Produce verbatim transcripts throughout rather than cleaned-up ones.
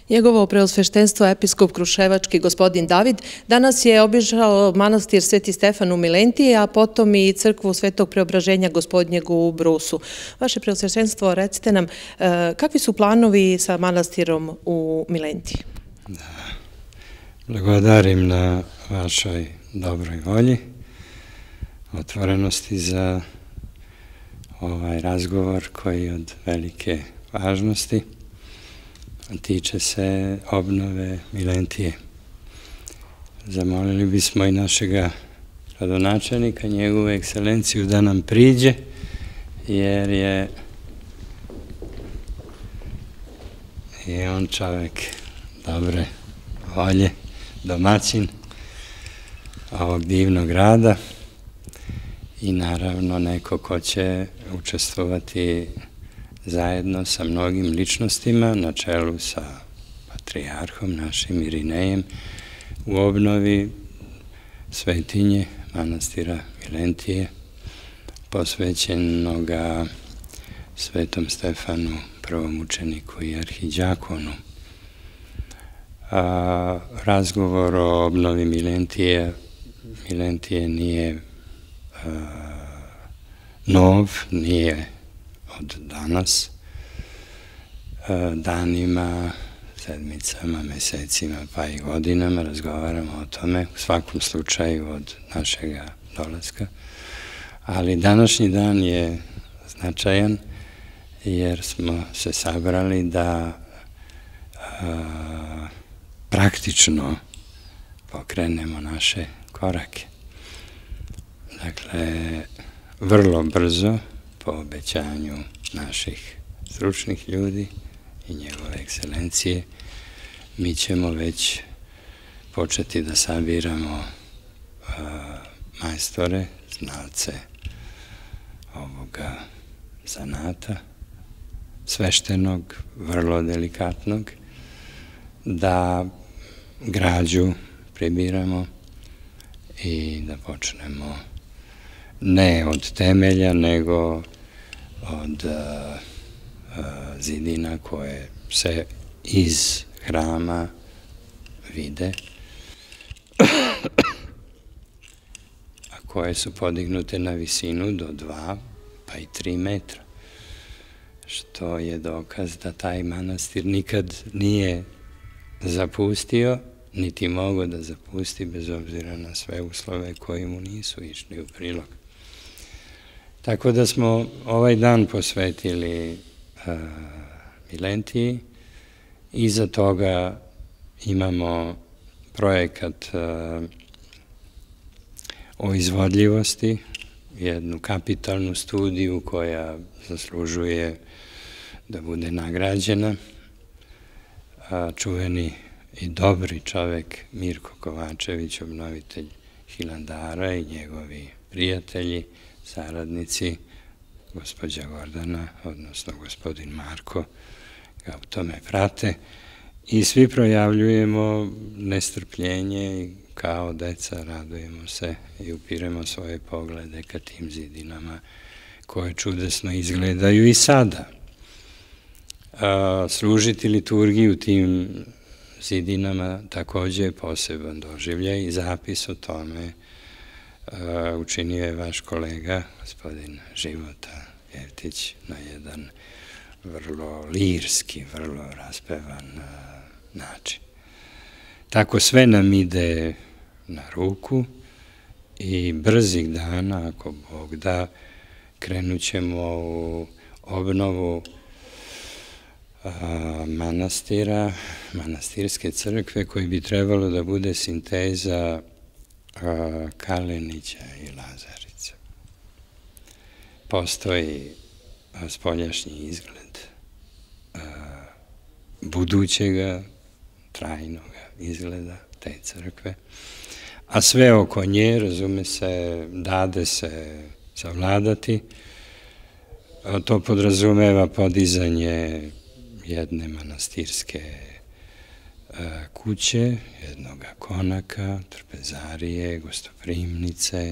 Njegovo preosveštenstvo episkop Kruševački gospodin David danas je obišao manastir Sveti Stefan u Milentiji, a potom i crkvu Svetog Preobraženja Gospodnjeg u Brusu. Vaše preosveštenstvo, recite nam, kakvi su planovi sa manastirom u Milentiji? Da, blagodarim na vašoj dobroj volji, otvorenosti za ovaj razgovor koji je od velike važnosti. Tiče se obnove Milentije. Zamolili bismo i našega gradonačelnika, njegovu ekscelenciju, da nam priđe, jer je i on čovek dobre volje, domaćin ovog divnog grada i naravno neko ko će učestvovati zajedno sa mnogim ličnostima, na čelu sa patrijarhom našim Irinejem, u obnovi svetinje manastira Milentije, posvećenoga Svetom Stefanu, prvom učeniku i arhidjakonu. Razgovor o obnovi Milentije, Milentije nije nov, nije od danas. Danima, sedmicama, mesecima pa i godinama razgovaramo o tome, u svakom slučaju od našega dolaska. Ali današnji dan je značajan jer smo se sabrali da praktično pokrenemo naše korake. Dakle, vrlo brzo, po obećanju naših stručnih ljudi i njegove ekscelencije, mi ćemo već početi da sabiramo majstore, znalce ovoga zanata, sveštenog, vrlo delikatnog, da građu pribiramo i da počnemo ne od temelja, nego od zidina koje se iz hrama vide, a koje su podignute na visinu do dva pa i tri metra, što je dokaz da taj manastir nikad nije zapustio, niti mogao da zapusti, bez obzira na sve uslove koji mu nisu išli u prilog. Tako da smo ovaj dan posvetili Milentiji. Iza toga imamo projekat o izvodljivosti, jednu kapitalnu studiju koja zaslužuje da bude nagrađena. Čuveni i dobri čovek Mirko Kovačević, obnovitelj Hilandara, i njegovi prijatelji, saradnici, gospođa Gordana, odnosno gospodin Marko, ga u tome prate i svi projavljujemo nestrpljenje i kao deca radujemo se i upiremo svoje poglede ka tim zidinama koje čudesno izgledaju i sada. Služiti liturgiju tim zidinama takođe je poseban doživljaj i zapis o tome učinio je vaš kolega, gospodin Života Jevtić, na jedan vrlo lirski, vrlo raspevan način. Tako sve nam ide na ruku i brzih dana, ako Bog da, krenut ćemo u obnovu manastira, manastirske crkve, koji bi trebalo da bude sinteza Kalenića i Lazarića. Postoji spoljašnji izgled budućega, trajnoga izgleda te crkve, a sve oko nje, razume se, dade se savladati. To podrazumeva podizanje jedne manastirske kuće, jednog konaka, trpezarije, gostoprimnice,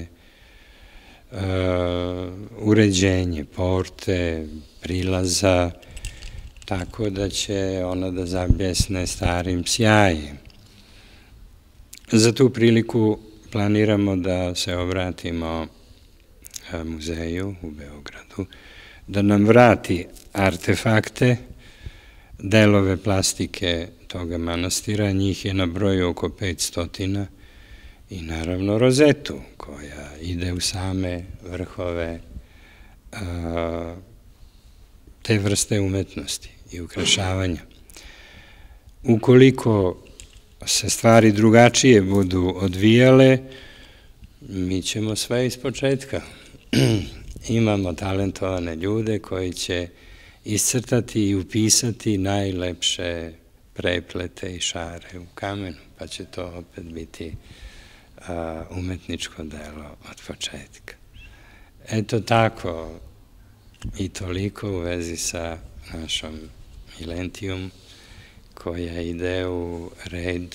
uređenje porte, prilaza tako da će ona da zabljesne starim sjajem. Za tu priliku planiramo da se obratimo muzeju u Beogradu, da nam vrati artefakte, delove plastike toga manastira, njih je na broju oko petsto, i naravno rozetu koja ide u same vrhove te vrste umetnosti i ukrašavanja. Ukoliko se stvari drugačije budu odvijale, mi ćemo sve iz početka. Imamo talentovane ljude koji će iscrtati i upisati najlepše preplete i šare u kamenu, pa će to opet biti umetničko delo od početka. Eto tako i toliko u vezi sa našom Milentijom, koja ide u red,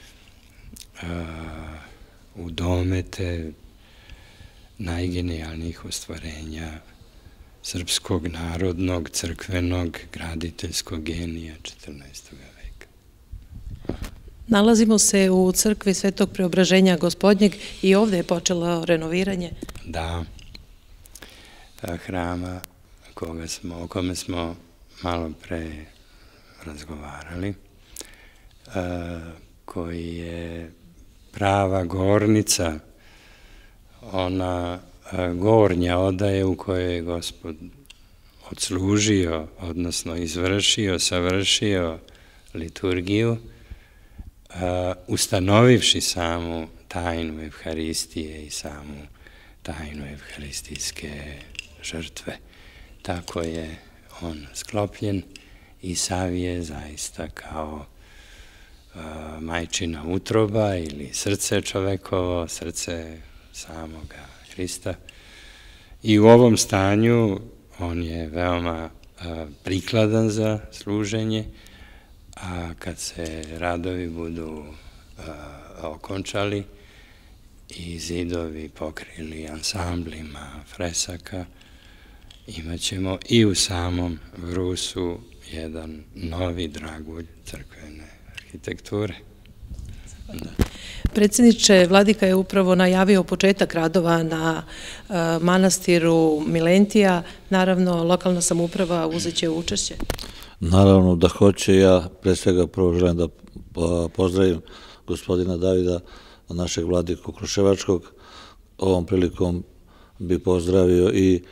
u domete najgenijalnijih ostvarenja srpskog, narodnog, crkvenog, graditeljskog genija četrnaestog veka. Nalazimo se u crkvi Svetog Preobraženja Gospodnjeg i ovde je počelo renoviranje. Da, hrama o kome smo malo pre razgovarali, koji je prava gornica, ona gornja odaje u kojoj je Gospod odslužio, odnosno izvršio, savršio liturgiju, ustanovivši samu tajnu Evharistije i samu tajnu evharistijske žrtve. Tako je on sklopljen i savije zaista kao majčina utroba ili srce čovekovo, srce samoga Hrista. I u ovom stanju on je veoma prikladan za služenje, a kad se radovi budu okončali i zidovi pokrili ansamblima fresaka, imaćemo i u samom Brusu jedan novi dragulj crkvene arhitekture. Predsjedniče, vladika je upravo najavio početak radova na manastiru Milentija. Naravno, lokalna samouprava uzet će učešće. Naravno da hoće. Ja pre svega prvo želim da pozdravim gospodina Davida, našeg vladiku Kruševačkog. Ovom prilikom bi pozdravio i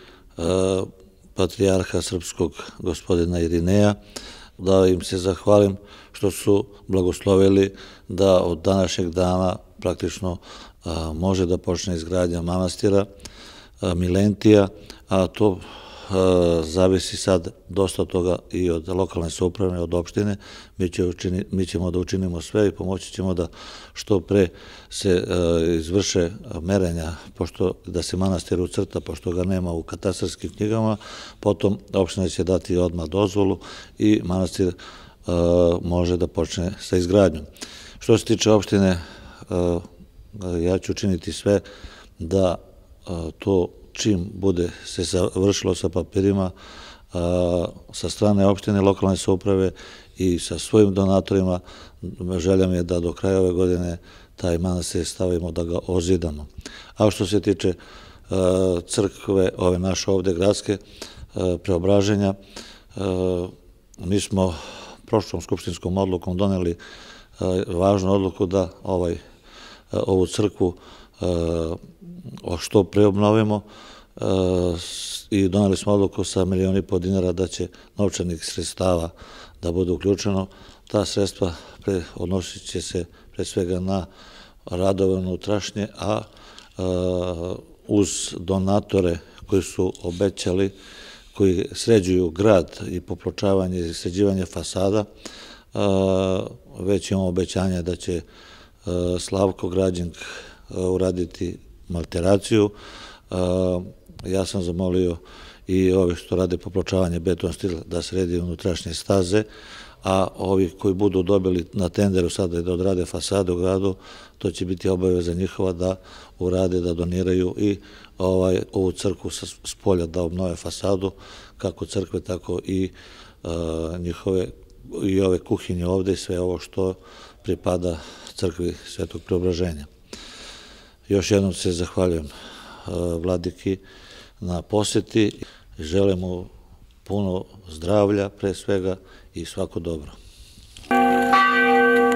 patrijarha srpskog gospodina Irineja, da im se zahvalim što su blagoslovili da od današnjeg dana praktično može da počne izgradnja manastira Milentija, a to zavisi sad dosta toga i od lokalne samouprave, od opštine. Mi ćemo da učinimo sve i pomoći ćemo da što pre se izvrše merenja, pošto da se manastir ucrta, pošto ga nema u katastarskim knjigama, potom opština će dati odmah dozvolu i manastir može da počne sa izgradnjom. Što se tiče opštine, ja ću učiniti sve da to čim bude se završilo sa papirima sa strane opštine, lokalne samouprave i sa svojim donatorima, želja mi je da do kraja ove godine taj manastir stavimo, da ga ozidamo. A što se tiče crkve, ove naše ovde gradske, Preobraženja, mi smo prošlom skupštinskom odlukom doneli važnu odluku da ovu crkvu što preobnovimo i doneli smo odluku sa milion i po dinara da će novčanih sredstava da bude uključeno. Ta sredstva odnosit će se pre svega na radove unutrašnje, a uz donatore koji su obećali, koji sređuju grad i popločavanje i sređivanje fasada, već imamo obećanje da će Slavko Građink uraditi malteraciju. Ja sam zamolio i ovi što rade popločavanje beton stila da sredi unutrašnje staze, a ovi koji budu dobili na tenderu sada da odrade fasade u gradu, to će biti obaveza njihova da urade, da doniraju i ovu crkvu s polja da obnove fasadu, kako crkve, tako i njihove i ove kuhinje ovde i sve ovo što pripada crkvi Svetog Preobraženja. Još jednom se zahvaljujem vladiki na poseti i želim mu puno zdravlja pre svega i svako dobro.